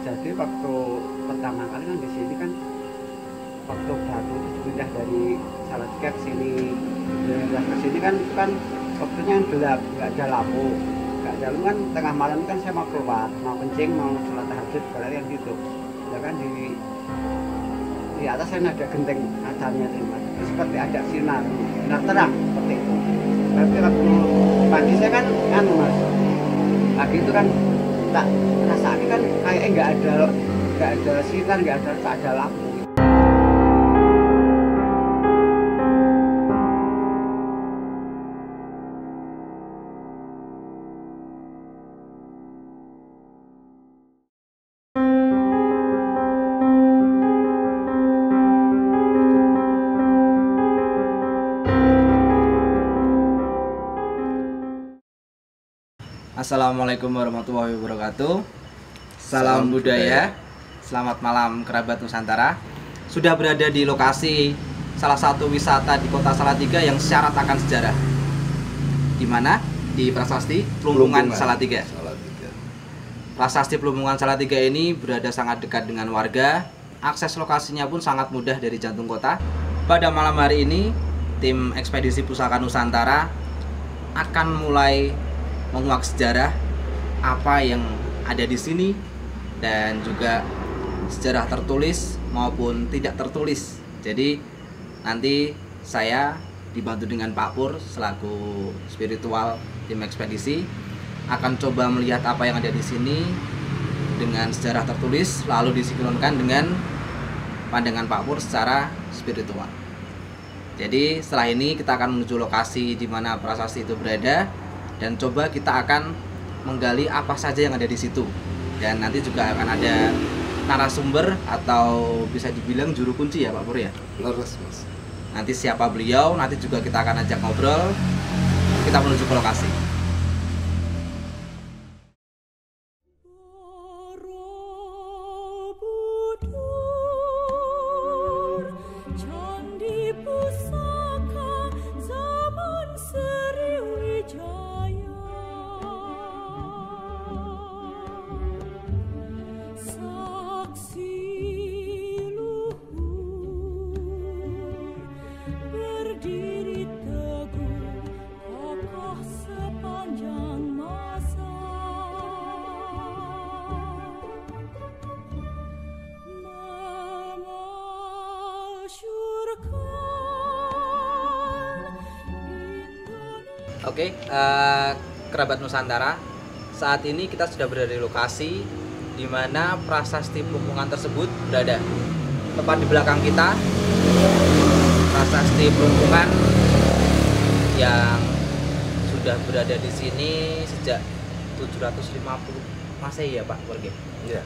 Jadi waktu pertama kali kan di sini kan waktu baru pindah dari Salatiga ke sini, pindah ke sini kan itu kan waktunya gelap, nggak ada lampu, kan tengah malam kan saya mau keluar, mau kencing, mau sholat tahajud, kalian gitu. Ya kan di atas saya ada genteng kacanya seperti ada sinar terang seperti itu. Tapi waktu pagi saya kan mas, pagi itu kan tak rasanya kan kayaknya nggak ada sinar, nggak ada lampu. Assalamualaikum warahmatullahi wabarakatuh. Salam budaya. Selamat malam kerabat Nusantara. Sudah berada di lokasi salah satu wisata di Kota Salatiga yang syarat akan sejarah. Di mana? Di Prasasti Plumpungan Salatiga. Prasasti Plumpungan Salatiga ini berada sangat dekat dengan warga. Akses lokasinya pun sangat mudah dari jantung kota. Pada malam hari ini, tim ekspedisi Pusaka Nusantara akan mulai menguak sejarah apa yang ada di sini dan juga sejarah tertulis maupun tidak tertulis. Jadi nanti saya dibantu dengan Pak Pur selaku spiritual tim ekspedisi akan coba melihat apa yang ada di sini dengan sejarah tertulis lalu disinkronkan dengan pandangan Pak Pur secara spiritual. Jadi setelah ini kita akan menuju lokasi di mana prasasti itu berada dan coba kita akan menggali apa saja yang ada di situ. Dan nanti juga akan ada narasumber atau bisa dibilang juru kunci ya Pak Pur ya. Lurus Mas. Nanti siapa beliau, nanti juga kita akan ajak ngobrol. Kita menuju ke lokasi. Oke, kerabat Nusantara, saat ini kita sudah berada di lokasi di mana prasasti Plumpungan tersebut berada. Tepat di belakang kita, prasasti Plumpungan yang sudah berada di sini sejak 750 Masehi ya Pak Warga. Iya.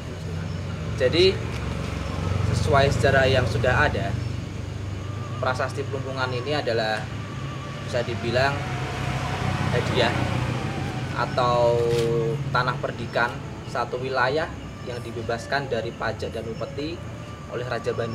Jadi sesuai sejarah yang sudah ada, prasasti Plumpungan ini adalah bisa dibilang hadiah atau tanah perdikan satu wilayah yang dibebaskan dari pajak dan upeti oleh Raja Bandung.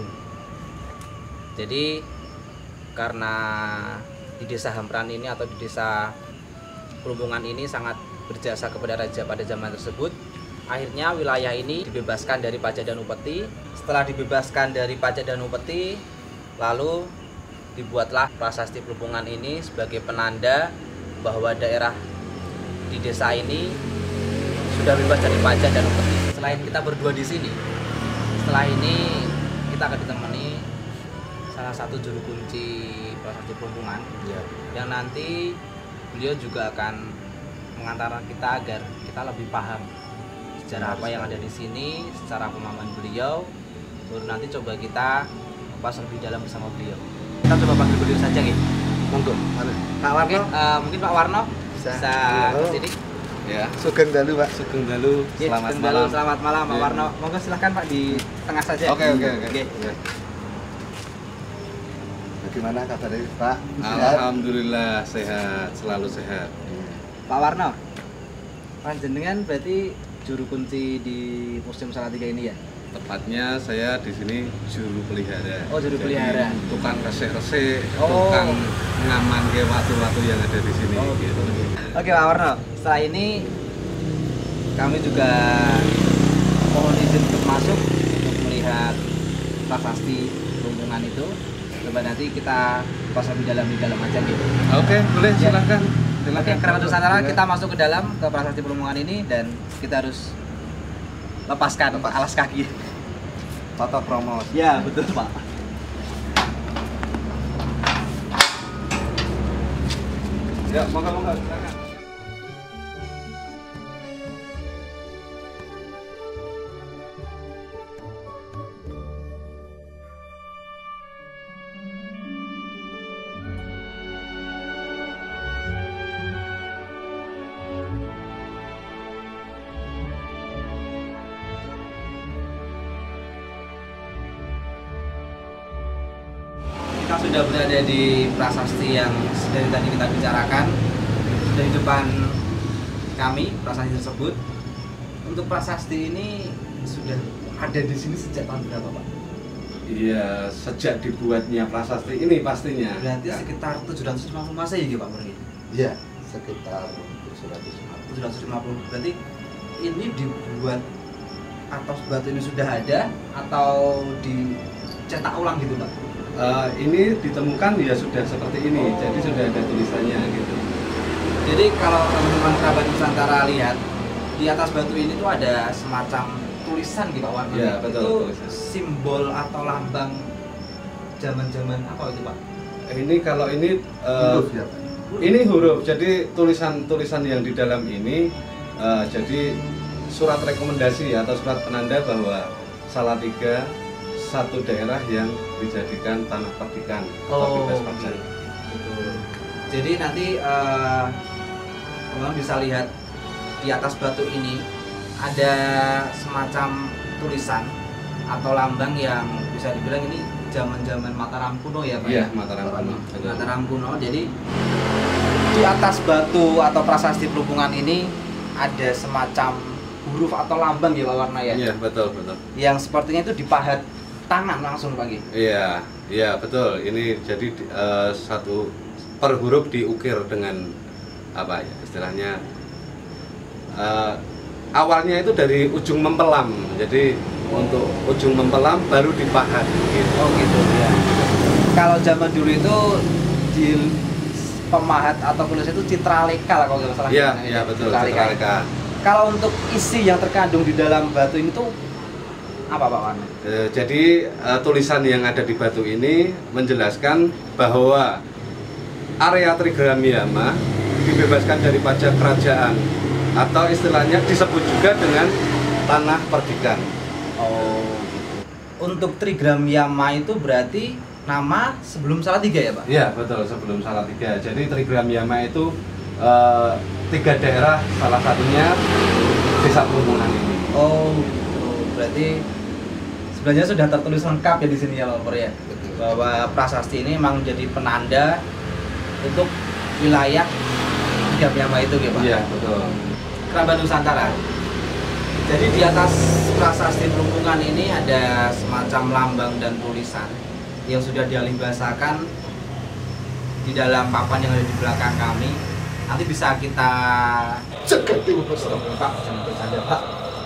Jadi karena di desa Hampran ini atau di desa Plumpungan ini sangat berjasa kepada raja pada zaman tersebut, akhirnya wilayah ini dibebaskan dari pajak dan upeti. Setelah dibebaskan dari pajak dan upeti, lalu dibuatlah prasasti Plumpungan ini sebagai penanda bahwa daerah di desa ini sudah bebas dari pajak dan upeti. Selain kita berdua di sini, setelah ini kita akan ditemani salah satu juru kunci prasasti Plumpungan yang nanti beliau juga akan mengantarkan kita agar kita lebih paham sejarah apa yang ada di sini secara pemahaman beliau. Baru nanti coba kita kupas lebih dalam bersama beliau. Kita coba panggil beliau saja gitu. Monggo. Pak Warno, mungkin Pak Warno bisa ke sini. Ya. Sugeng dalu Pak. Sugeng dalu. Selamat malam. Selamat malam Pak Warno. Monggo silahkan Pak di tengah saja. Oke. Bagaimana kabarnya Pak? Alhamdulillah sehat, selalu sehat. Pak Warno, panjenengan berarti juru kunci di Museum Salatiga ini ya? Tepatnya saya di sini juru pelihara. Oh, juru pelihara. Tukang resik-resik, tukang ngaman ke watu-watu yang ada di sini. Oh, gitu. Oke Pak Warno, setelah ini kami juga mohon masuk untuk melihat prasasti Pelumpungan itu. Coba nanti kita pas di dalam aja gitu. Oke, boleh silakan. Oke, kerabat Nusantara, kita masuk ke dalam ke prasasti Pelumpungan ini dan kita harus lepaskan alas kaki. Foto promo. Ya, betul Pak. Ya, moga-moga silakan. Kita sudah berada di prasasti yang dari tadi kita bicarakan. Dari depan kami prasasti tersebut. Untuk prasasti ini sudah ada di sini sejak tahun berapa, Pak? Iya, sejak dibuatnya prasasti ini pastinya. Berarti Ya. sekitar 750 Masehi ya, Pak Murni? Iya, sekitar 750. 750. Berarti ini dibuat atas batu ini sudah ada atau dicetak ulang gitu, Pak? Ini ditemukan ya sudah seperti ini, jadi sudah ada tulisannya gitu. Jadi kalau teman-teman kerabat Nusantara lihat di atas batu ini tuh ada semacam tulisan gitu Pak warnanya. Iya, betul, Itu tulisan. simbol atau lambang zaman-zaman apa itu Pak? Ini kalau ini Huruf ya, Pak? ini huruf, jadi tulisan-tulisan yang di dalam ini jadi surat rekomendasi atau surat penanda bahwa Salatiga satu daerah yang dijadikan tanah perdikan atau bebas pajak. Betul. Jadi nanti teman-teman bisa lihat di atas batu ini ada semacam tulisan atau lambang yang bisa dibilang ini zaman-zaman Mataram kuno ya Pak? Iya, Mataram kuno. Betul. Mataram kuno. Jadi di atas batu atau prasasti Pelumpungan ini ada semacam huruf atau lambang ya Pak warna ya? Iya, betul, betul. Yang sepertinya itu dipahat tangan langsung Pak. Iya, iya betul. Ini jadi satu per huruf diukir dengan apa ya istilahnya? Awalnya itu dari ujung mempelam. Jadi untuk ujung mempelam baru dipahat. Gitu. Oh gitu ya. Kalau zaman dulu itu di pemahat atau penulis itu citraleka lah kalau nggak salah. Iya, iya betul. Citraleka. Kalau untuk isi yang terkandung di dalam batu ini tuh apa Pak Warna? Jadi tulisan yang ada di batu ini menjelaskan bahwa area Trigramiyama dibebaskan dari pajak kerajaan atau istilahnya disebut juga dengan tanah perdikan. Oh gitu. Untuk Trigramiyama itu berarti nama sebelum Salatiga ya Pak? Iya betul, sebelum Salatiga. Jadi Trigramiyama itu 3 daerah, salah satunya Desa Pelumpungan ini. Oh gitu. Berarti sebenarnya sudah tertulis lengkap ya di sini ya Pak Pur ya. Betul. Bahwa prasasti ini memang jadi penanda untuk wilayah Trigramiyama itu ya Pak? Iya betul. Kerabat Nusantara. Jadi di atas prasasti Pelumpungan ini ada semacam lambang dan tulisan yang sudah dialih bahasakan di dalam papan yang ada di belakang kami. Nanti bisa kita Cekat itu, Pak, jangan bercanda Pak.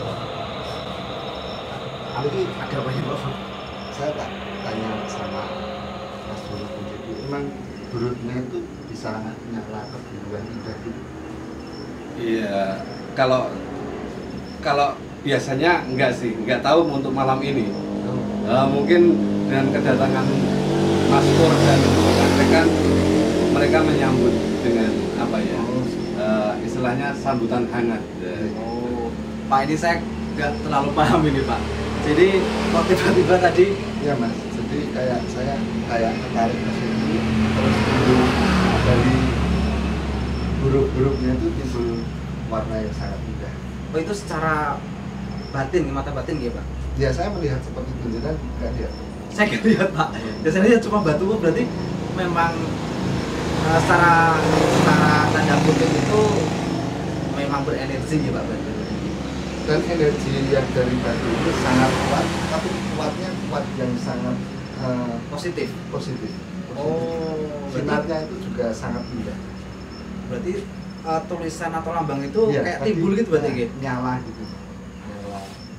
Jadi Ada apa ini Pak? saya tak tanya sama Mas Dulu, jadi emang hurufnya itu bisa nyala kebiruan indah gitu. Iya, kalau biasanya enggak sih, enggak tahu untuk malam ini. Mungkin dengan kedatangan Mas Pur dan rekan mereka menyambut dengan apa ya? Istilahnya sambutan hangat. Oh, Pak ini saya nggak terlalu paham ini Pak. Jadi kok tiba-tiba tadi Iya Mas, jadi kayak saya kayak tertarik ke sini, terus timbul dari huruf-hurufnya itu timbul warna yang sangat indah. oh itu secara batin, mata batin ya Pak? Ya saya melihat seperti itu, jadi nggak lihat. Saya nggak lihat Pak. Biasanya lihat cuma batu berarti memang secara tanda kutip itu memang berenergi ya Pak berarti. Dan energi yang dari batu itu sangat kuat, tapi kuatnya kuat yang sangat Positif. positif. Oh, Sinarnya itu juga sangat indah. berarti tulisan atau lambang itu Iya, kayak tapi, timbul gitu berarti gitu. nyala gitu. Nyala.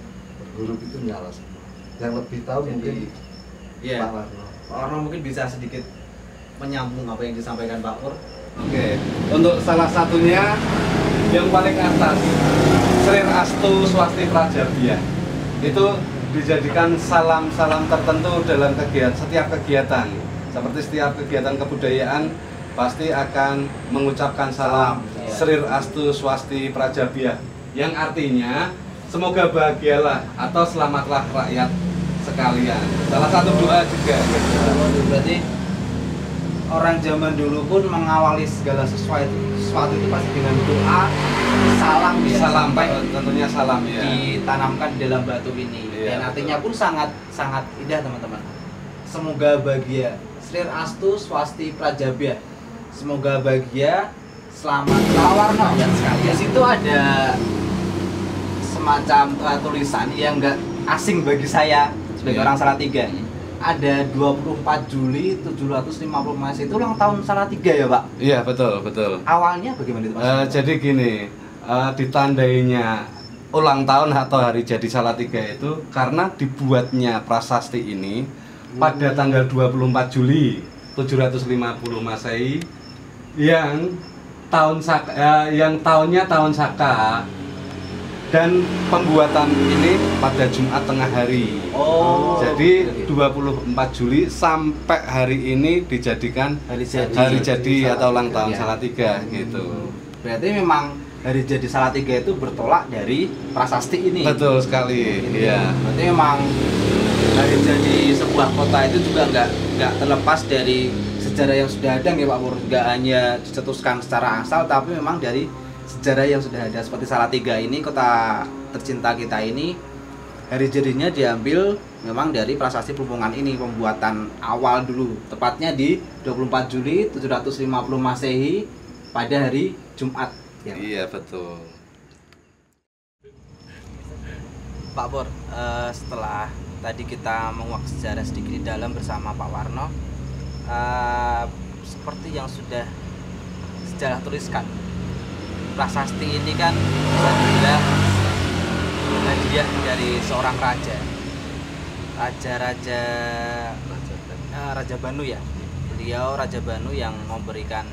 huruf itu nyala semua. Yang lebih tahu mungkin Iya. Pak Warno. Pak Warno mungkin bisa sedikit menyambung apa yang disampaikan Pak Pur. Oke, untuk salah satunya yang paling atas, Srir Astu Swasti Prajabiah, itu dijadikan salam-salam tertentu dalam setiap kegiatan. Seperti setiap kegiatan kebudayaan pasti akan mengucapkan salam Srir Astu Swasti Prajabiah, yang artinya semoga bahagialah atau selamatlah rakyat sekalian. Salah satu doa juga. Berarti orang zaman dulu pun mengawali segala sesuatu itu pasti dengan doa, salam ya, Salam, sampai tentunya salam ya. ditanamkan di dalam batu ini. Iya, Dan artinya betul. pun sangat indah teman-teman. Semoga bahagia. Srir Astu Swasti Prajabiah. Semoga bahagia, selamat Pak Warno dan sekalian. Di situ ada semacam tulisan yang enggak asing bagi saya sebagai Iya. orang Salatiga. Ada 24 Juli 750 Masehi, itu ulang tahun Salatiga ya Pak? Iya, betul, betul. Awalnya bagaimana itu Mas? Jadi gini, ditandainya ulang tahun atau hari jadi Salatiga itu karena dibuatnya prasasti ini pada tanggal 24 Juli 750 Masehi yang tahunnya tahun Saka, dan pembuatan ini pada Jumat tengah hari. Oh, Jadi oke. 24 Juli sampai hari ini dijadikan Hari jadi. hari jadi atau ulang tahun Ya. Salatiga gitu. Berarti memang hari jadi Salatiga itu bertolak dari prasasti ini. Betul sekali. Iya. Berarti memang hari jadi sebuah kota itu juga nggak terlepas dari sejarah yang sudah ada ya Pak Pur. Nggak hanya dicetuskan secara asal, tapi memang dari sejarah yang sudah ada. Seperti Salatiga ini, kota tercinta kita ini, hari jadinya diambil memang dari prasasti Plumpungan ini, pembuatan awal dulu, tepatnya di 24 Juli 750 Masehi pada hari Jumat. Ya. Iya, betul. Pak Pur, setelah tadi kita menguak sejarah sedikit di dalam bersama Pak Warno, seperti yang sudah sejarah tuliskan, prasasti ini kan bisa dibilang hadiah dari seorang raja, Raja Banu ya. Beliau Raja Banu yang memberikan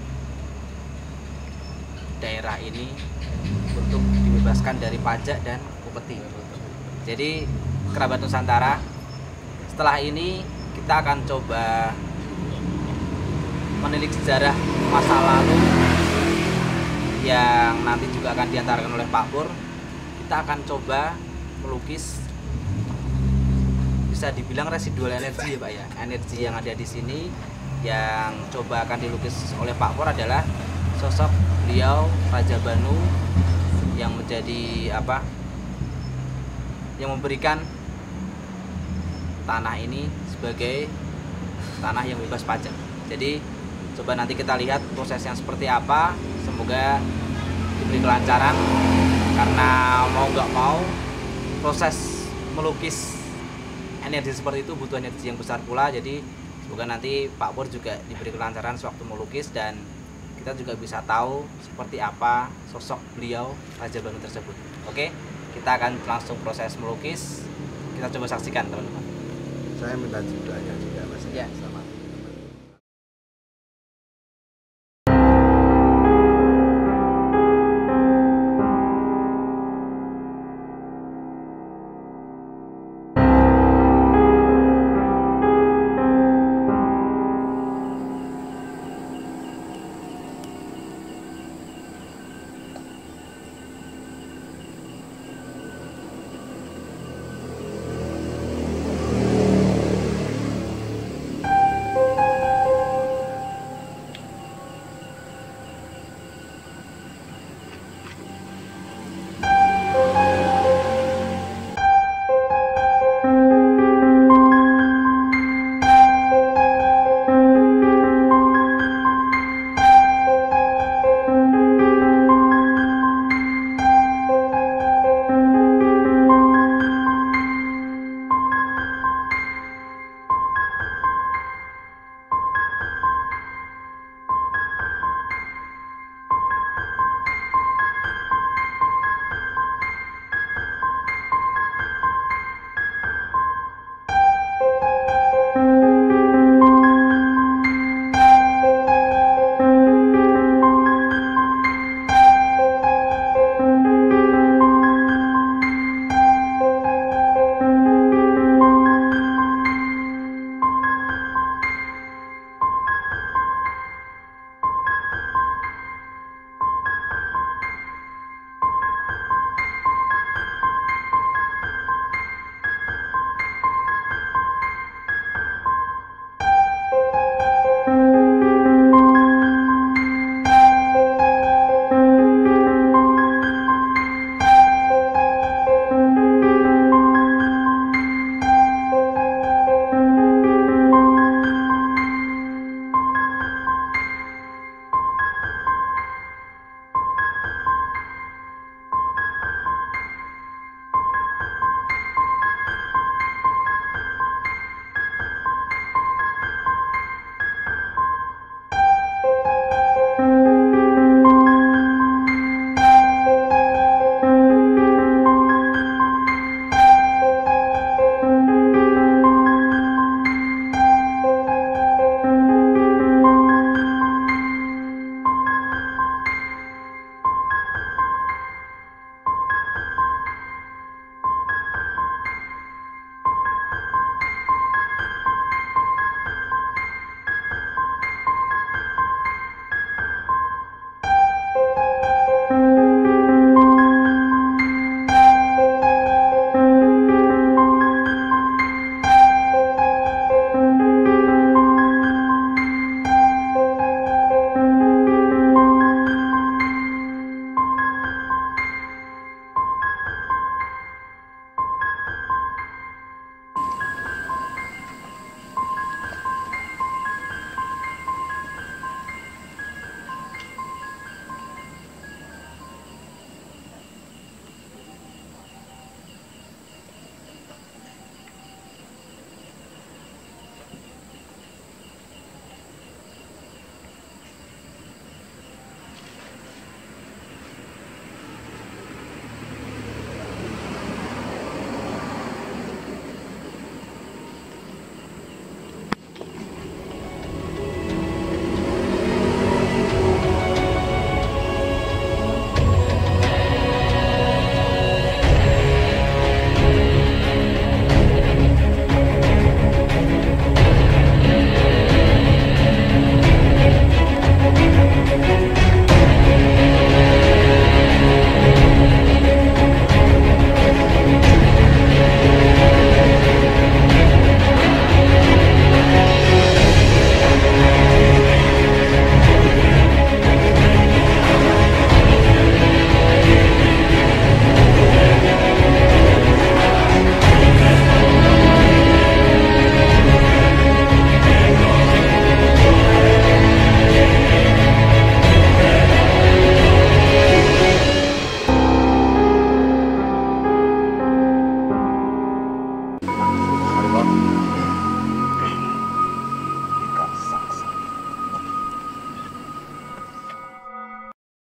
daerah ini untuk dibebaskan dari pajak dan upeti. Jadi kerabat Nusantara, setelah ini kita akan coba menilik sejarah masa lalu yang nanti juga akan diantarkan oleh Pak Pur. Kita akan coba melukis, bisa dibilang residual energi ya Pak ya. Energi yang ada di sini yang coba akan dilukis oleh Pak Pur adalah sosok beliau Raja Banu yang menjadi apa? Yang memberikan tanah ini sebagai tanah yang bebas pajak. Jadi coba nanti kita lihat prosesnya seperti apa. Semoga diberi kelancaran, karena mau nggak mau proses melukis energi seperti itu butuh energi yang besar pula. Jadi semoga nanti Pak Pur juga diberi kelancaran sewaktu melukis, dan kita juga bisa tahu seperti apa sosok beliau Raja Banu tersebut. Oke, kita akan langsung proses melukis. Kita coba saksikan teman-teman. Saya minta doanya juga Mas. Ya.